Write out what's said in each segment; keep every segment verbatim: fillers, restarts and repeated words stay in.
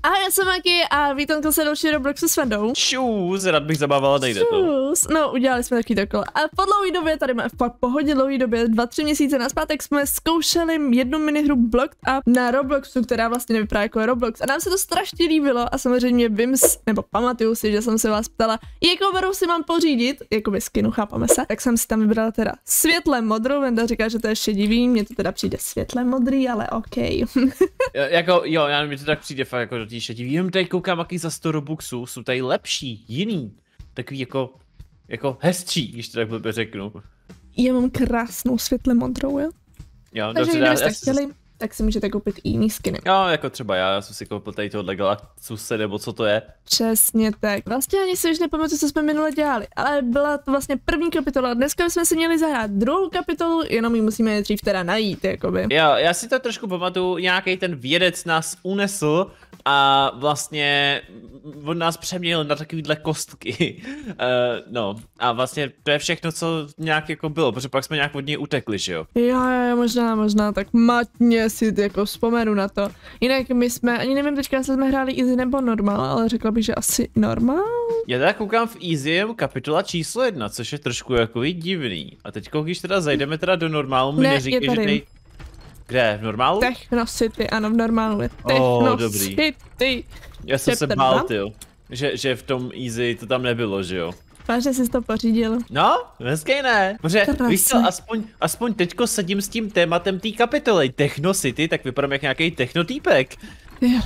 A já jsem Maki a vítám se další Robloxu s Vendou. Čus, rád bych zabával, nejde to. Čus, no udělali jsme takový takhle. A po dlouhé době, tady máme fakt po hodně dlouhé době, dva, tři měsíce nazpátek jsme zkoušeli jednu minihru Blocked Up na Robloxu, která vlastně nevypadá jako Roblox. A nám se to strašně líbilo a samozřejmě vím, nebo pamatuju si, že jsem se vás ptala, jakou barvu si mám pořídit, jako by skinu, chápeme se. Tak jsem si tam vybrala teda světle modrou, Venda říká, že to je šedivý, mně to teda přijde světle modrý, ale OK. Jako, jo, já mi to tak přijde fakt jako do té šedivý. Jenom tady koukám, jaký za sto robuxů jsou tady lepší, jiný, takový jako, jako hezčí, když to tak blbě řeknu. Já mám krásnou světle modrou, jo? Jo, takže dobře, kdybyste já, chtěli, tak si můžete koupit i jiný skiny. Jo, jako třeba já, já jsem si koupil tady tohohle Galactuse, nebo co to je. Přesně tak. Vlastně ani si už nepamatuju, co jsme minule dělali, ale byla to vlastně první kapitola. Dneska jsme si měli zahrát druhou kapitolu, jenom ji musíme dřív teda najít, jakoby. Jo, já si to trošku pamatuju, nějaký ten vědec nás unesl a vlastně on nás přeměnil na takovýhle kostky. uh, no a vlastně to je všechno, co nějak jako bylo, protože pak jsme nějak od něj utekli, že jo? Jo, jo, možná, možná, tak matně si jako vzpomenu na to. Jinak my jsme, ani nevím teďka, jestli jsme hráli easy nebo normál, ale řekla bych, že asi normál. Já teda koukám v easy kapitola číslo jedna, což je trošku jako divný. A teď když teda zajdeme teda do normálu, mi ne, neříkej, že tady... Kde? V normálu? Techno City, ano, v normálu je Techno oh, dobrý. City. Já jsem se bál, tyjo, že, že v tom easy to tam nebylo, že jo? Vážně jsi to pořídil. No, hezký ne. Protože víš co, aspoň, aspoň teďko sedím s tím tématem té kapitoly. Techno City, tak vypadám jak nějaký technotýpek. Jo.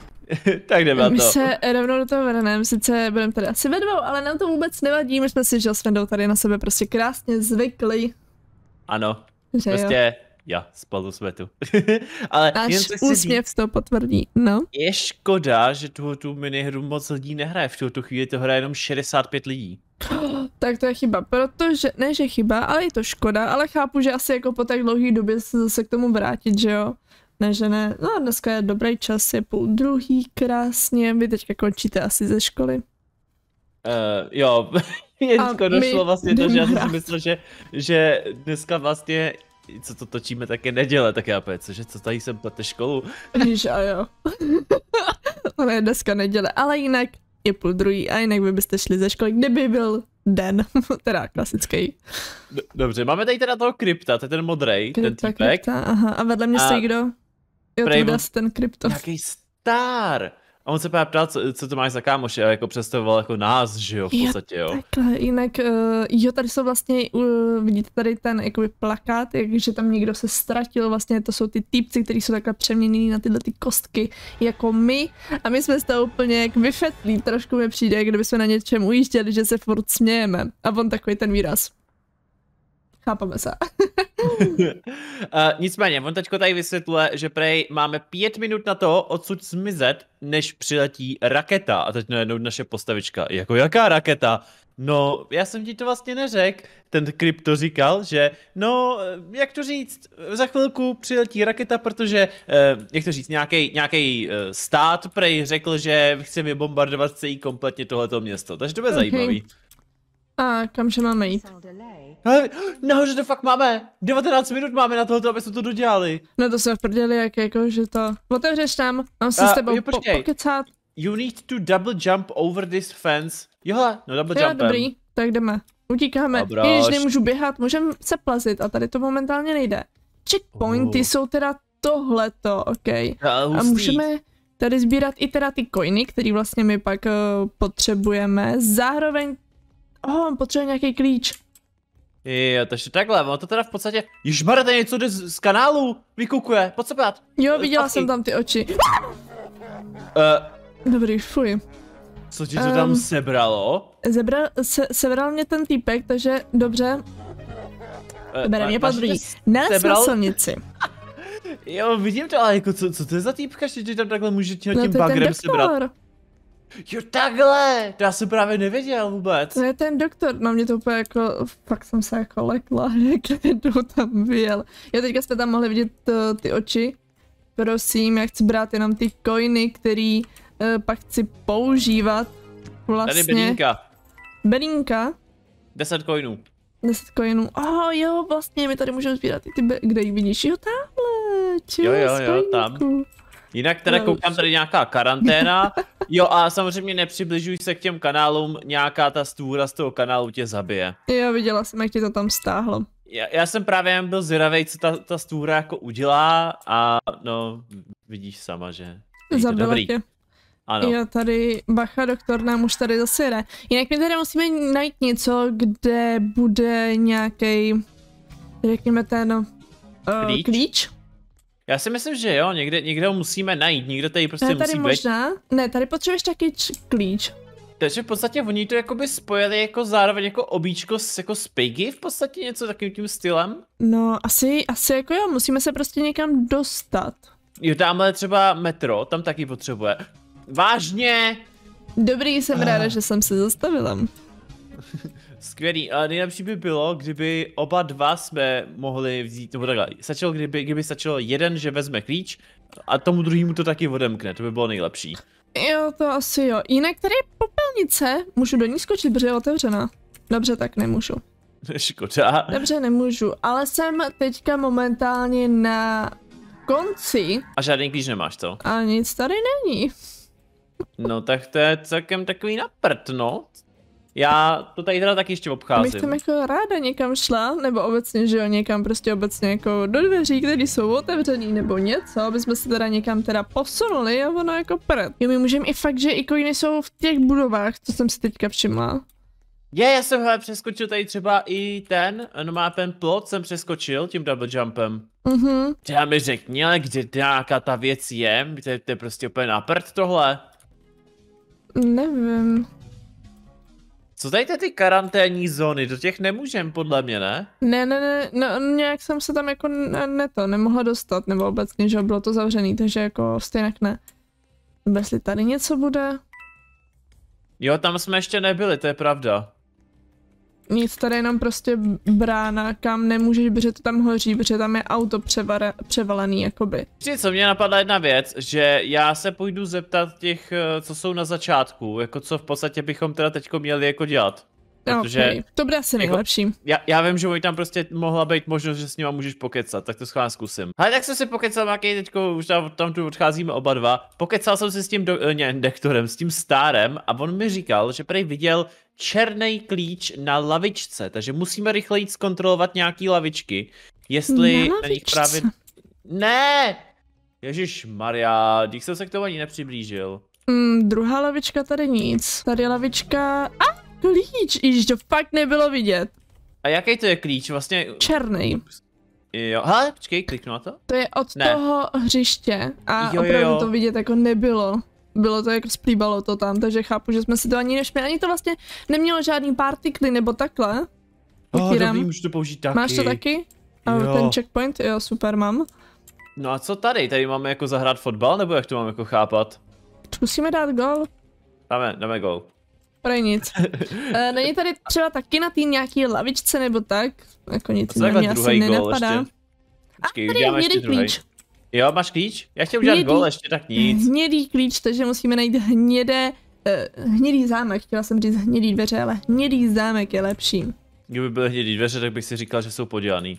Tak jdeme My to. se rovnou do toho vrhneme, sice budeme tady asi ve dvou, ale nám to vůbec nevadí, my jsme si že s Vendou tady na sebe prostě krásně zvykli. Ano, že prostě jo. Já spolu jsme tu. Ale náš úsměv to potvrdí, no. Je škoda, že tu, tu minihru moc lidí nehraje, v tuto chvíli to hraje jenom šedesát pět lidí. Tak to je chyba, protože, ne že chyba, ale je to škoda, ale chápu, že asi jako po tak dlouhé době se zase k tomu vrátit, že jo. Ne, že ne, no dneska je dobrý čas, je půl druhý, krásně, vy teďka končíte asi ze školy. Uh, jo, Jensko došlo vlastně to, že já jsem si myslel, že, že dneska vlastně, co to točíme, tak je neděle, tak já pojď, cože, co tady jsem plete školu. Víš, a jo. Ono je dneska neděle, ale jinak je půl druhý a jinak vy byste šli ze školy, kdyby byl den, teda klasický. Dobře, máme tady teda toho krypta, to je ten modrej, ten týpek. Krypta, aha, a vedle mě stojí kdo? Jo, to bude ten krypto. Nějaký star. A on se právě ptal, co, co to máš za kámoše, a jako představoval jako nás, že jo, v podstatě, jo. Takhle, jinak, uh, jo, tady jsou vlastně, uh, vidíte tady ten jakoby plakát, jakže tam někdo se ztratil, vlastně to jsou ty týpci, kteří jsou takhle přeměnění na tyhle ty kostky, jako my, a my jsme z toho úplně jak vyfetlí, trošku mi přijde, kdyby jsme na něčem ujížděli, že se furt smějeme, a on takový ten výraz. Chápeme se. uh, nicméně, on teďko tady vysvětluje, že prej máme pět minut na to odsud zmizet, než přiletí raketa. A teď najednou naše postavička. Jako jaká raketa? No, já jsem ti to vlastně neřekl. Ten krypto říkal, že no, jak to říct, za chvilku přiletí raketa, protože, uh, jak to říct, nějaký uh, stát prej řekl, že chce vybombardovat celý kompletně tohleto město. Takže to bude okay. Zajímavý. A kamže máme jít? No, že to fakt máme. devatenáct minut máme na tohoto, aby jsme to dodělali. No to jsme v prdeli, jak jako, že to... Otevřeš tam, mám se uh, s tebou po pokecat. You need to double jump over this fence. Jo, no double jo, jumpem. Dobrý, tak jdeme. Utíkáme. Když nemůžu běhat, můžeme se plazit a tady to momentálně nejde. Checkpointy uh. jsou teda tohleto, ok. Uh, a můžeme tady sbírat i teda ty coiny, které vlastně my pak uh, potřebujeme. Zároveň oh, potřebuje nějaký klíč. Jo, takže takhle, ono to teda v podstatě... Ježmar, tady něco jde z, z kanálu, vykukuje, pojď se pát. Jo, viděla jsem tam ty oči. Uh, Dobrý, fuj. Co ti to tam um, sebralo? Zebral, se, sebral mě ten týpek, takže dobře. Uh, Bere mě podruhý. Nelez na silnici. Jo, vidím to, ale jako co, co to je za týpka, že ti tam takhle může tím no, bagrem sebrat? Jo, takhle! To já jsem právě nevěděl vůbec. To je ten doktor, no mě to úplně jako, fakt jsem se jako lekla, kdo tam vyjel. Jo, teďka jste tam mohli vidět uh, ty oči. Prosím, já chci brát jenom ty coiny, který uh, pak chci používat. Vlastně. Tady bedínka. Bedínka? deset coinů. deset coinů. Oh jo, vlastně my tady můžeme sbírat i ty, kde jich vidíš, jo, tamhle. Jo, jo, jo, tam. Jinak teda No, koukám tady nějaká karanténa. Jo a samozřejmě nepřibližuj se k těm kanálům, nějaká ta stůra z toho kanálu tě zabije. Jo, viděla jsem, jak ti to tam stáhlo. Já, já jsem právě jen byl zvědavej, co ta, ta stůra jako udělá a no, vidíš sama, že Zabila tě. Ano. Jo, tady bacha, doktor nám už tady zase jde. Jinak my tady musíme najít něco, kde bude nějaký, řekněme ten uh, klíč? klíč. Já si myslím, že jo, někde, někde ho musíme najít, někde tady prostě ne, tady musí možná, být. Ne, tady potřebuješ taky č- klíč. Takže v podstatě oni to jakoby spojili jako zároveň jako obíčko s, jako s Piggy, v podstatě něco takovým tím stylem. No, asi, asi jako jo, musíme se prostě někam dostat. Jo, tamhle třeba metro, tam taky potřebuje. Vážně! Dobrý, jsem ah. ráda, že jsem se zastavila. Skvělý, ale nejlepší by bylo, kdyby oba dva jsme mohli vzít, nebo takhle, stačilo, kdyby, kdyby stačilo jeden, že vezme klíč a tomu druhému to taky odemkne, to by bylo nejlepší. Jo, to asi jo. Jinak tady je popelnice, můžu do ní skočit, protože je otevřená. Dobře, tak nemůžu. Škoda. Dobře, nemůžu, ale jsem teďka momentálně na konci. A žádný klíč nemáš, co? A nic tady není. No tak to je celkem takový naprt, no. Já to tady teda taky ještě obcházím. Bych tam jako ráda někam šla, nebo obecně, že jo, někam prostě obecně jako do dveří, které jsou otevřený, nebo něco, aby jsme se teda někam teda posunuli a ono jako prd. Jo, my můžeme i fakt, že ikony jsou v těch budovách, co jsem si teďka všimla. Je, já jsem hele, přeskočil tady třeba i ten, no má ten plot, jsem přeskočil tím double jumpem. Mhm. Já mi řekni, ale kde nějaká ta věc je, to je, to je prostě úplně naprt tohle. Nevím. Co tady ty karanténní zóny, do těch nemůžem podle mě, ne? Ne, ne, ne, no, nějak jsem se tam jako ne, ne to, nemohla dostat, nebo obecně, že bylo to zavřený, takže jako stejně ne. Nebo jestli tady něco bude? Jo, tam jsme ještě nebyli, to je pravda. Nic, tady jenom prostě brána, kam nemůžeš, protože to tam hoří, protože tam je auto převare, převalený, jakoby. Víš co, mě napadla jedna věc, že já se půjdu zeptat těch, co jsou na začátku, jako co v podstatě bychom teda teďko měli jako dělat. Protože, okay. To bude asi nejlepší. Jako, já, já vím, že tam prostě mohla být možnost, že s nima můžeš pokecat, tak to schválně zkusím. Ale tak jsem si pokecal, jaký teďko už tam, tam tu odcházíme oba dva. Pokecal jsem si s tím do, ne, doktorem, s tím stárem a on mi říkal, že prej viděl černý klíč na lavičce, takže musíme rychle jít zkontrolovat nějaký lavičky. Jestli na na nich právě... Ne! Ježíš Maria, když jsem se k tomu ani nepřiblížil. Mm, druhá lavička tady nic. Tady je lavička... A! Klíč, již to fakt nebylo vidět. A jaký to je klíč? Vlastně... Černý. Jo, hele, počkej, kliknu na to. To je od ne. toho hřiště a jo, opravdu jo. to vidět jako nebylo. Bylo to jako splývalo to tam, takže chápu, že jsme si to ani nešli, ani to vlastně nemělo žádný partikly nebo takhle. Oh, dobrý, můžu to použít taky. Máš to taky? A jo. ten checkpoint, jo, super, mám. No a co tady? Tady máme jako zahrát fotbal, nebo jak to mám jako chápat? Musíme dát gol. Dáme, dáme gol. Prej nic. e, není tady třeba taky na té nějaký lavičce nebo tak? Jako nic na mě asi nenapadá. Ještě. Počkej, a tady je hnědý klíč. Jo, máš klíč? Já chtěl udělat gol, ještě tak nic. Hnědý klíč, takže musíme najít hnědé, uh, hnědý zámek, chtěla jsem říct hnědý dveře, ale hnědý zámek je lepší. Kdyby byly hnědý dveře, tak bych si říkal, že jsou podělaný.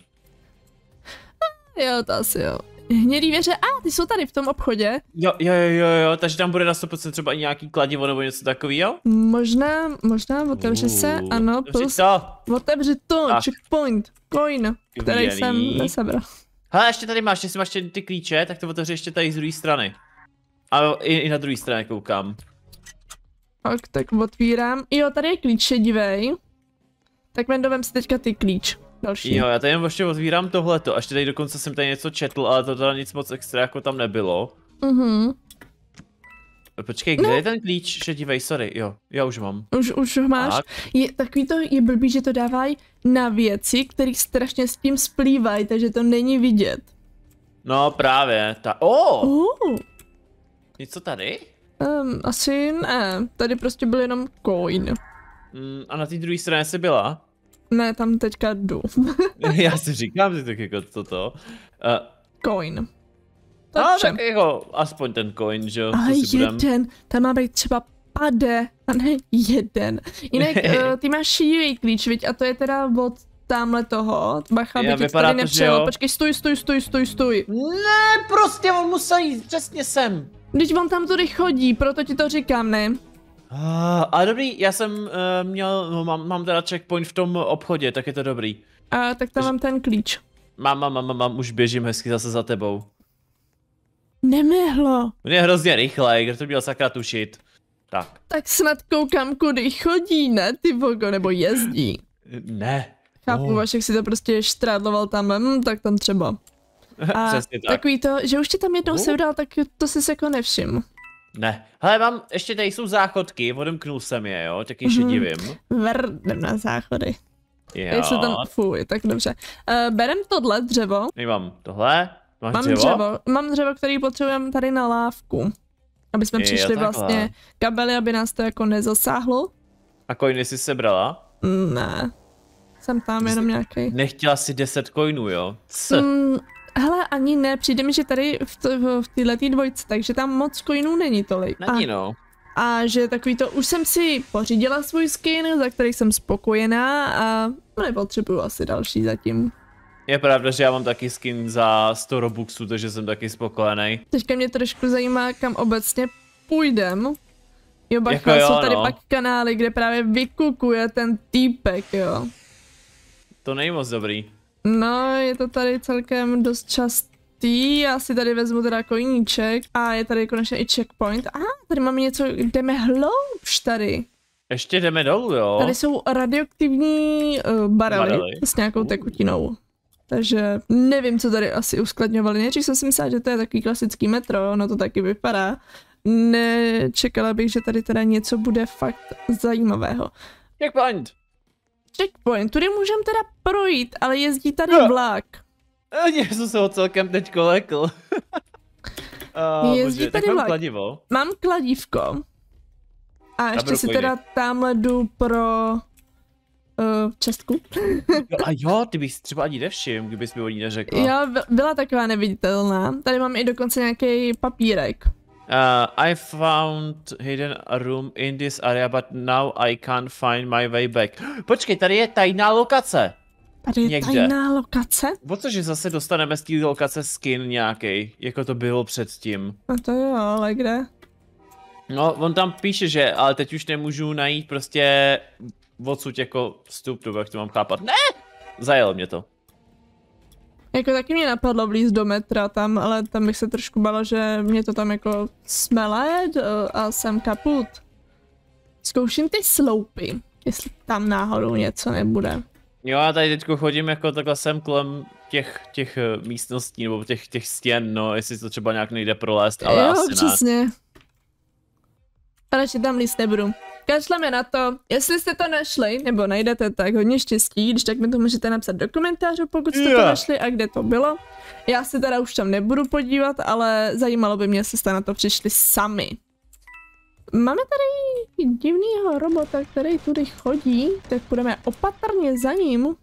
Jo, to asi jo. Hnědý dveře, a ah, ty jsou tady v tom obchodě. Jo, jo, jo, jo, takže tam bude na sto procent třeba i nějaký kladivo nebo něco takového? Možná, možná, otevři se, ano, plus, otevři to, tak. Checkpoint, coin, který Uvěný. jsem nesebral. Hele, ještě tady máš, jestli máš ty klíče, tak to otevři ještě tady z druhé strany. A i, i na druhé straně koukám. Tak, tak otvírám. Jo, tady je klíč šedivej. Tak Mendovem si teďka ty klíč. Další. Jo, já tady jen ještě otvírám tohleto, až tady dokonce jsem tady něco četl, ale to teda nic moc extra jako tam nebylo. Mhm. Počkej, kde no. je ten klíč šedivej, sorry, jo, já už mám. Už, už ho máš. Tak. Je, takový to je blbý, že to dávají na věci, které strašně s tím splývají, takže to není vidět. No právě, ta, oh! oh! Něco tady? Um, asi ne, tady prostě byl jenom coin. Mm, a na té druhé straně jsi byla? Ne, tam teďka jdu. Já si říkám, že tak jako toto. Uh, coin. To no, tak jako, aspoň ten coin, že jo? Ale jeden, budem... tam má být třeba pade, a ne jeden. Jinak, uh, ty máš šedivý klíč, viď? A to je teda od tamhle toho. Bacha, aby Já, tě vypadá tady to, že nepřelo. jo. Počkej, stůj, stůj, stůj, stůj, stůj. Ne, prostě on musel jít přesně sem. Když on tam tudy chodí, proto ti to říkám, ne? Ah, ale dobrý, já jsem uh, měl, no, mám, mám teda checkpoint v tom obchodě, tak je to dobrý. A tak tam mám ten klíč. Mám, mám, mám, mám, už běžím hezky zase za tebou. Nemihlo. On je hrozně rychlej, kdo to měl sakra tušit. Tak. Tak snad koukám, kudy chodí, ne, ty vogo, nebo jezdí. Ne. Chápu, Oh. Vašek si to prostě štrádloval tam, hm, tak tam třeba. A Přesně tak. takový to, že už ti tam jednou Oh. se udal, tak to jsi se jako nevšim. Ne. Hele, mám, ještě tady jsou záchodky, odemknul jsem je, jo, tak ještě Mhm. divím. Vrdem na záchody. Jo. Jestli tam, fuj, tak dobře. Uh, berem tohle dřevo. Mám tohle. Máš Mám dřevo? dřevo, mám dřevo, který potřebujeme tady na lávku. Aby jsme Jo, přišli takhle. vlastně kabely, aby nás to jako nezasáhlo. A coiny jsi sebrala? Ne. Jsem tam jenom nějaký. Nechtěla si deset coinů, jo? C. Mm, hele, ani ne, přijde mi, že tady v, to, v, v této dvojce, takže tam moc coinů není tolik. Není, a, no. a že takový to, už jsem si pořídila svůj skin, za který jsem spokojená a nepotřebuju asi další zatím. Je pravda, že já mám taky skin za sto robuxů, takže jsem taky spokojený. Teďka mě trošku zajímá, kam obecně půjdem. Jo, bacha, Jako jo, jsou tady no. pak kanály, kde právě vykukuje ten týpek, jo. To není moc dobrý. No, je to tady celkem dost častý, já si tady vezmu teda koníček a je tady konečně i checkpoint. A ah, tady máme něco, jdeme hloubš tady. Ještě jdeme dolů, jo? Tady jsou radioaktivní uh, barely, Barely. s nějakou tekutinou. Takže nevím, co tady asi uskladňovali. Nejdřív jsem si myslela, že to je takový klasický metro, ono to taky vypadá. Nečekala bych, že tady teda něco bude fakt zajímavého. Checkpoint! Checkpoint, tudy můžeme teda projít, ale jezdí tady Jo. vlak. Jezu se ho celkem teďko lekl. oh, Jezdí bože, tady tak mám vlak. kladivo. Mám kladívko. A ještě beru si coiny. teda tamhle jdu pro uh, čestku. Jo, a jo, ty bys třeba ani nevšim, kdybys mi o ní neřekla. Já byla taková neviditelná. Tady mám i dokonce nějaký papírek. Uh, I found hidden a room in this area, but now I can't find my way back. Počkej, tady je tajná lokace. Tady je Někde. tajná lokace. O cože zase dostaneme z té lokace skin nějaký, jako to bylo předtím. No to jo, ale kde? No, on tam píše, že, ale teď už nemůžu najít prostě odsud jako vstup, nebo jak to mám chápat. Ne! Zajelo mě to. Jako taky mě napadlo vlízt do metra tam, ale tam bych se trošku bala, že mě to tam jako smele d- a jsem kaput. Zkouším ty sloupy, jestli tam náhodou něco nebude. Jo, já tady teďko chodím jako takhle sem kolem těch, těch eh, místností, nebo těch, těch stěn, no, jestli to třeba nějak nejde prolézt, ale jo, asi ne. přesně. Radši tam líst nebudu. Kašleme na to, jestli jste to našli, nebo najdete, tak hodně štěstí, když tak mi to můžete napsat do komentářů, pokud jste Yeah. to našli a kde to bylo. Já se teda už tam nebudu podívat, ale zajímalo by mě, jestli jste na to přišli sami. Máme tady divnýho robota, který tudy chodí, tak půjdeme opatrně za ním.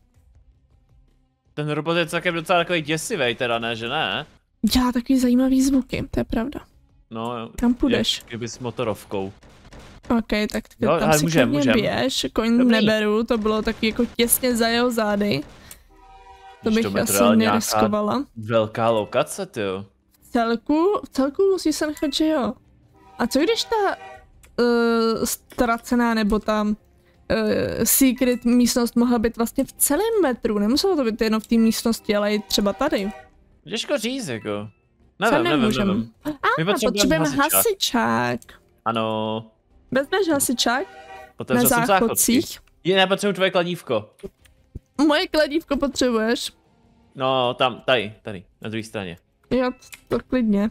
Ten robot je celkem docela takový děsivej teda, ne, že ne? Dělá takový zajímavý zvuky, to je pravda. No, jo. Kam půjdeš? Jak kdyby s motorovkou. Ok, tak Jo, tam ale si můžem, klidně můžem. běž, koň Dobrý. neberu, to bylo taky jako těsně za jeho zády. To Když bych to bude asi teda nějaká neriskovala. Velká lokace, tyjo. V celku, v celku musí se nechat, že jo. A co když ta uh, ztracená nebo ta uh, secret místnost mohla být vlastně v celém metru? Nemuselo to být jenom v té místnosti, ale i třeba tady. Těžko říct, jako. Co Nevím, nevím, nemůžem? nevím. A, My potřebujeme potřebujeme hasičák. hasičák. Ano, Vezmeš hasičák na otevřel jsem záchodky. záchodcích? Je, nepotřebuji tvoje kladívko. Moje kladívko potřebuješ? No, tam, tady, tady, na druhé straně. Jo, to klidně.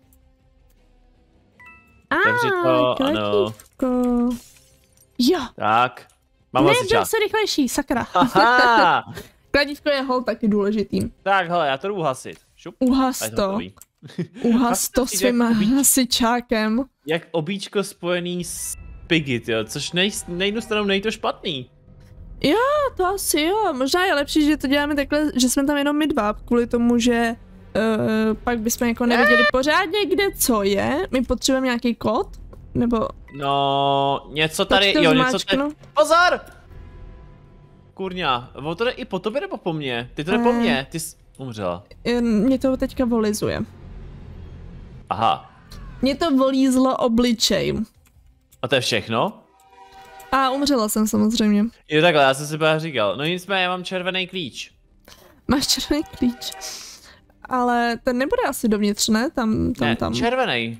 Otevři to, ano. kladívko. Jo, Tak, mám ne, hasičák. byl se rychlejší, sakra. Haha! Kladívko je hol taky důležitý. Tak, hele, já to jdu hasit. Šup. Uhas A je to to, hotový. uhas to Fakt svým jak obíč- hasičákem. Jak obíčko spojený s Piggy, jo, což nej, na jednu stranu není to špatný. Jo, to asi jo, možná je lepší, že to děláme takhle, že jsme tam jenom my dva, kvůli tomu, že uh, pak bychom jako nevěděli pořádně, kde co je. My potřebujeme nějaký kód, nebo No, něco tady, to jo, něco tady. zmáčknu? Pozor! kurňa, ono to jde i po tobě nebo po mně? Ty to jde po mně, ty jsi umřela. Mě to teďka volizuje. Aha. Mě to volízlo obličej. A to je všechno? A umřela jsem samozřejmě. Jo takhle, já jsem si právě říkal. No nicméně, já mám červený klíč. Máš červený klíč. Ale ten nebude asi dovnitř, ne? Tam, tam, ne, tam. červený.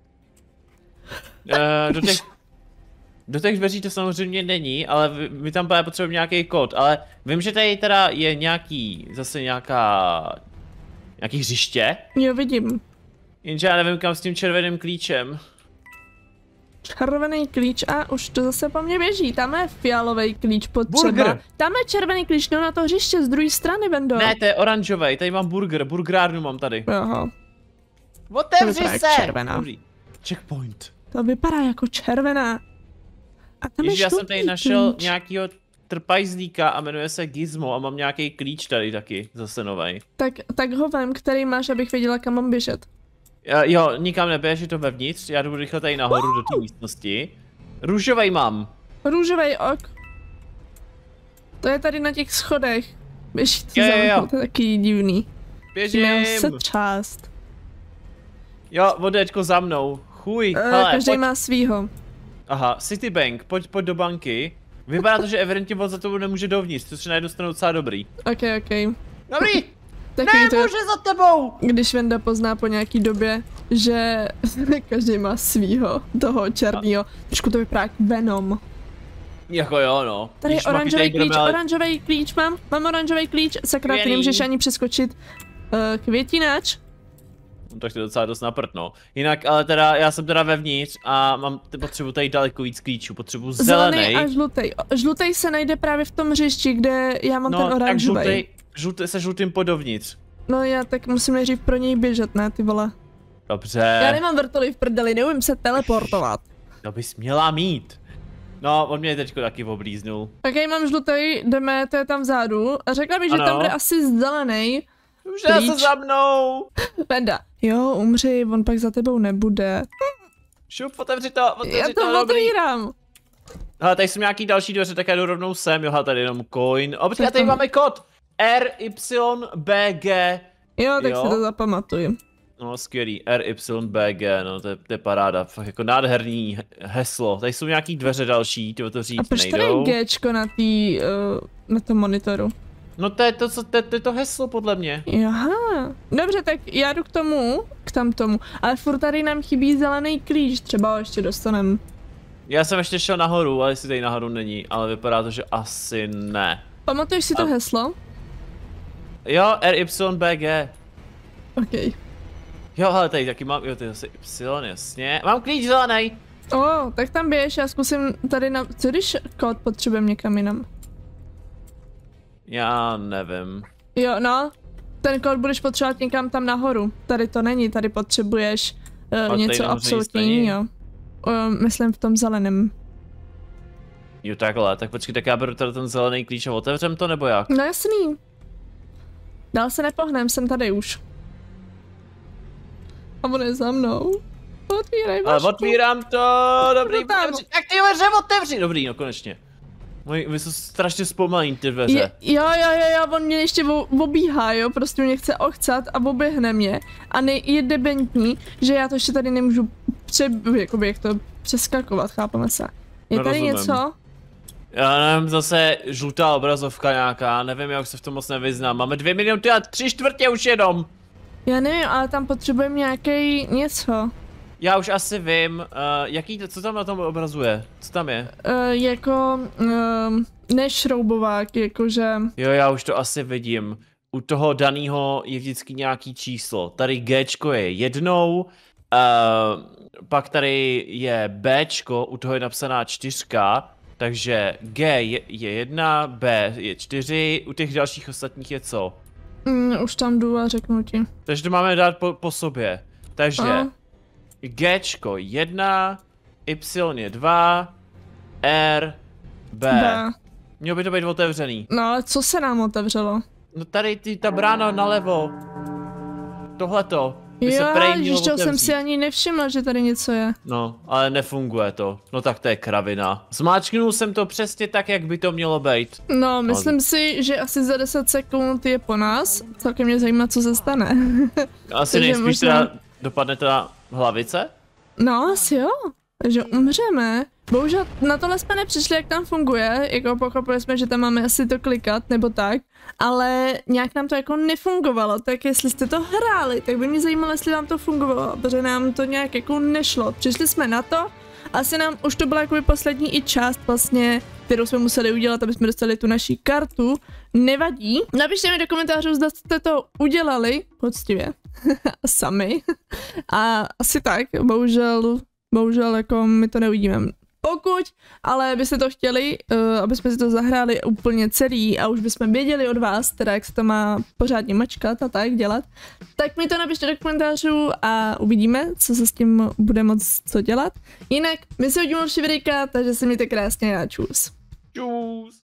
Uh, do těch... Do těch dveří to samozřejmě není, ale my tam právě potřebujeme nějaký kód, ale vím, že tady teda je nějaký, zase nějaká, nějaký hřiště. Jo, vidím. Jenže já nevím kam s tím červeným klíčem. Červený klíč a už to zase po mně běží, tam je fialový klíč potřeba. Burger. Tam je červený klíč, no na to hřiště z druhé strany, Bendo. Ne, to je oranžový, tady mám burger, burgerárnu mám tady. Aha. Otevři To se! červená. Dobrý. Checkpoint. To vypadá jako červená. A tam Ježiš, je já jsem žlutý tady našel klíč. nějakýho trpajzlíka a jmenuje se Gizmo a mám nějaký klíč tady taky, zase novej. Tak, tak ho vem, který máš, abych věděla, kam mám běžet. Uh, jo, nikam neběž, je to vevnitř, já jdu rychle tady nahoru do té místnosti. Růžovej mám. Růžový ok. To je tady na těch schodech. Běží to Jo, za jo, jo. mnou, to je taky divný. Běžím. Měl se třást. Jo, vodečko za mnou. Chuj, Uh, hele, každý pojď. má svýho. Aha, Citibank, pojď, pojď do banky. Vypadá to, že evidentně on za tebou nemůže dovnitř, což je na jednu stranu docela dobrý. Ok, ok. Dobrý! Takový to, Nemůže za tebou! když Venda pozná po nějaký době, že každý má svýho, toho černýho. Trošku to vypadá jak Venom. Jako jo, no. Tady je Když Maki oranžový tady budeme, klíč, ale- oranžový klíč mám, mám oranžový klíč, sakra, ty Skvělý. nemůžeš ani přeskočit uh, květináč. No, tak to je docela dost naprt, no. Jinak, ale teda, já jsem teda vevnitř a mám, potřebuji tady daleko víc klíčů, potřebuji Zelený zelený. a žlutý. Žlutý se najde právě v tom hřišti, kde já mám No, ten tak oranžový. žlutý, žlutý, se žlutým podovnitř. No já tak musím nejdřív pro něj běžet, ne ty vole. Dobře. Já nemám vrtoly v prdeli, neumím se teleportovat. To bys měla mít. No, on mě teďko taky oblíznul. Ok, mám žlutý, jdeme, to je tam vzadu. A řekla bych, že Ano. tam bude asi zelený. Už jde Klíč. se za mnou. Venda. Jo, umři, on pak za tebou nebude. Šup, otevři to, otevři Já to, to dobrý. otvírám. Hele, tady jsou nějaký další dveře, tak já jdu rovnou sem, jo, tady jenom coin. O, počkej, Tak tady to- máme kód. R Y B G. Jo, tak Jo. si to zapamatuju. No, skvělý, R Y B G, no, to je, to je paráda, fakt jako nádherný he- heslo. Tady jsou nějaký dveře další, ty to A říct proč tady je nejdou. Gčko na tý, uh, na tom monitoru? No to je to, co, to, to je to heslo podle mě. Aha. Dobře, tak já jdu k tomu, k tam tomu. Ale furt tady nám chybí zelený klíč, třeba ho ještě dostanem. Já jsem ještě šel nahoru, ale jestli tady nahoru není, ale vypadá to, že asi ne. Pamatuješ si to A- heslo? Jo, R Y B G. OK. Jo, ale tady taky mám, jo, to je zase Y, jasně. Mám klíč zelený. O, tak tam běž, já zkusím tady na... Co když kód potřebujeme někam jinam? Já nevím. Jo, no. Ten kód budeš potřebovat někam tam nahoru. Tady to není, tady potřebuješ uh, tady něco nahoře absolutně nic není. jiného. Uh, myslím v tom zeleném. Jo, takhle, tak počkej, tak já beru tady ten zelený klíč a otevřem to, nebo jak? No jasný. Dál se nepohnem, jsem tady už. A on je za mnou. Otvírej, Ale Vašku. otvírám to, dobrý, Jdu tam. otevři, tak ty dveře otevři, dobrý, no konečně. Moji, vy jsou strašně zpomalí ty dveře. Je, jo, jo, jo, jo, on mě ještě o- obíhá, jo, prostě mě chce ochcat a oběhne mě. A ne, je debentní, že já to ještě tady nemůžu pře, jakoby, jak to přeskakovat, chápeme se. Je No, tady rozumím. něco? Já nevím, zase žlutá obrazovka nějaká, nevím, jak se v tom moc nevyznám. Máme dvě minuty a tři čtvrtě už jenom. Já nevím, ale tam potřebujeme nějaký něco. Já už asi vím, uh, jaký, to- co tam na tom obrazuje, co tam je? Uh, jako, um, nešroubovák, jakože, Jo, já už to asi vidím. U toho daného je vždycky nějaký číslo. Tady Gčko je jednou, uh, pak tady je Bčko, u toho je napsaná čtyřka, takže G je, je jedna, B je čtyři, u těch dalších ostatních je co? mm, už tam jdu a řeknu ti. Takže to máme dát po, po sobě. Takže A, Gčko jedna, Y je dva, R, B. B. Mělo by to být otevřený. No ale co se nám otevřelo? No tady ty, ta brána nalevo. Tohleto. by se Jo, prej mělo ještě jsem otevřít. si ani nevšimla, že tady něco je. No, ale nefunguje to. No tak to je kravina. Zmáčknul jsem to přesně tak, jak by to mělo být. No, myslím si, že asi za deset sekund je po nás. Celkem mě zajímá, co se stane. Asi Takže nejspíš možná- teda dopadne ta hlavice? No, asi jo. Že umřeme. Bohužel na tohle jsme nepřišli, jak tam funguje, jako pochopili jsme, že tam máme asi to klikat, nebo tak, ale nějak nám to jako nefungovalo, tak jestli jste to hráli, tak by mě zajímalo, jestli vám to fungovalo, protože nám to nějak jako nešlo. Přišli jsme na to, asi nám už to byla jakoby poslední i část vlastně, kterou jsme museli udělat, aby jsme dostali tu naší kartu. Nevadí. Napište mi do komentářů, zda jste to udělali poctivě. Sami. A asi tak, bohužel, bohužel jako my to neuvidíme. Pokud ale byste to chtěli, uh, aby jsme si to zahráli úplně celý a už bychom věděli od vás, teda jak se to má pořádně mačkat a tak dělat, tak mi to napište do komentářů a uvidíme, co se s tím bude moc co dělat. Jinak, my se uvidíme určitě videjka, takže se mějte krásně a čus. Čus.